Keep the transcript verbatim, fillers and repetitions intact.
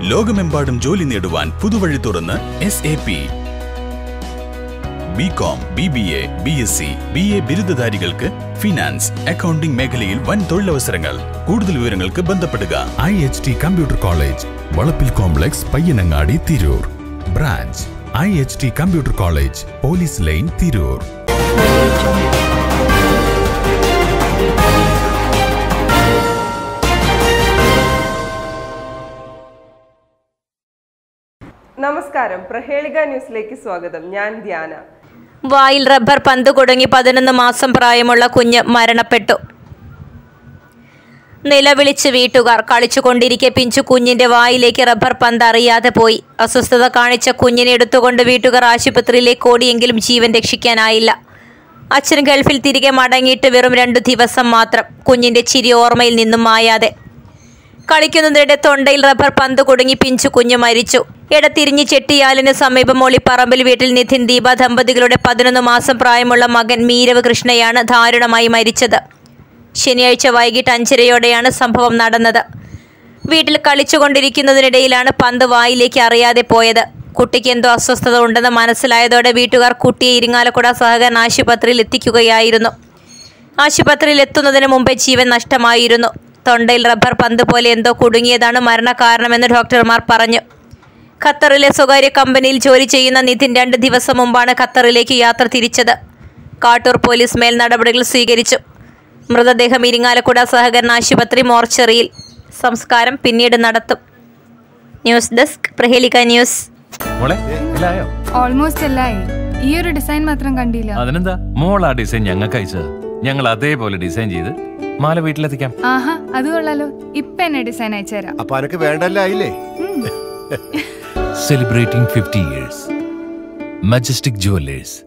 ലോകമെമ്പാടും ജോലി നേടുവാൻ പുതുവഴി തുറന്ന് S A P. B com, B B A, B S C, B A ബിരുദധാരികൾക്ക് ഫിനാൻസ്, അക്കൗണ്ടിംഗ് മേഖലയിൽ വൻ തൊഴിലവസരങ്ങൾ. കൂടുതൽ വിവരങ്ങൾക്ക് ബന്ധപ്പെടുക. I H T computer college, Valappil complex, Payyanangadi, Tirur. Branch I H T computer college, police line, Tirur. നമസ്കാരം, പ്രഹേളിക ന്യൂസിലേക്ക് സ്വാഗതം. ഞാൻ ധ്യാന. വായിൽ റബ്ബർ പന്ത് കുടുങ്ങി പതിനൊന്ന് മാസം പ്രായമുള്ള കുഞ്ഞ് മരണപ്പെട്ടു. നിലവിളിച്ച് വീട്ടുകാർ. കളിച്ചുകൊണ്ടിരിക്കെ പിഞ്ചു കുഞ്ഞിന്റെ വായിലേക്ക് റബ്ബർ പന്ത് അറിയാതെ പോയി. അസ്വസ്ഥത കാണിച്ച കുഞ്ഞിനെ എടുത്തുകൊണ്ട് വീട്ടുകാർ ആശുപത്രിയിലേക്ക് ഓടിയെങ്കിലും ജീവൻ രക്ഷിക്കാനായില്ല. അച്ഛൻ ഗൾഫിൽ തിരികെ മടങ്ങിയിട്ട് വെറും രണ്ടു ദിവസം മാത്രം. കുഞ്ഞിന്റെ ചിരി ഓർമ്മയിൽ നിന്നും മായാതെ. കളിക്കുന്നതിനിടെ തൊണ്ടയിൽ റബ്ബർ പന്ത് കുടുങ്ങി പിഞ്ചു കുഞ്ഞ് മരിച്ചു. ഇടതിരിഞ്ഞ് ചെട്ടിയാലിന് സമീപം ഒളിപ്പറമ്പിൽ വീട്ടിൽ നിധിൻ ദീപ ദമ്പതികളുടെ പതിനൊന്ന് മാസം പ്രായമുള്ള മകൻ മീരവ് കൃഷ്ണയാണ് ദാരുണമായി മരിച്ചത്. ശനിയാഴ്ച വൈകിട്ട് അഞ്ചരയോടെയാണ് സംഭവം നടന്നത്. വീട്ടിൽ കളിച്ചുകൊണ്ടിരിക്കുന്നതിനിടയിലാണ് പന്ത് വായിലേക്ക് അറിയാതെ പോയത്. കുട്ടിക്ക് എന്തോ അസ്വസ്ഥത ഉണ്ടെന്ന് മനസ്സിലായതോടെ വീട്ടുകാർ കുട്ടിയെ ഇരിങ്ങാലക്കുട സഹകരണ ആശുപത്രിയിൽ എത്തിക്കുകയായിരുന്നു. ആശുപത്രിയിൽ എത്തുന്നതിന് മുമ്പേ ജീവൻ നഷ്ടമായിരുന്നു. തൊണ്ടയിൽ റബ്ബർ പന്ത് പോലെ എന്തോ കുടുങ്ങിയതാണ് മരണകാരണമെന്ന് ഡോക്ടർമാർ പറഞ്ഞു. ഖത്തറിലെ സ്വകാര്യ കമ്പനിയിൽ ജോലി ചെയ്യുന്ന നിധിൻ രണ്ട് ദിവസം മുമ്പാണ് ഖത്തറിലേക്ക് യാത്ര തിരിച്ചത്. കാട്ടൂർ പോലീസ് മേൽ നടപടികൾ സ്വീകരിച്ചു. മൃതദേഹം ഇരിങ്ങാലക്കുട സഹകരണ ആശുപത്രി മോർച്ചറിയിൽ. സംസ്കാരം പിന്നീട് നടത്തും. News desk, Prahelika news. Almost എല്ലായി. ഈ ഒരു ഡിസൈൻ മാത്രം കണ്ടില്ല. അതിനെന്താ, മോൾ ആ ഡിസൈൻ ഞങ്ങൾക്ക് അയച്ചത്. ഞങ്ങൾ അതേപോലെ ഡിസൈൻ ചെയ്ത് മാല വീട്ടിലെത്തിക്കാം. ആഹാ, അത് കൊള്ളാലോ. ഇപ്പൊ എന്നെ ഡിസൈൻ അയച്ചുതരാം. അപ്പൊ അനക്ക് വേണ്ടല്ലേ? Celebrating fifty years. Majestic Jewelers.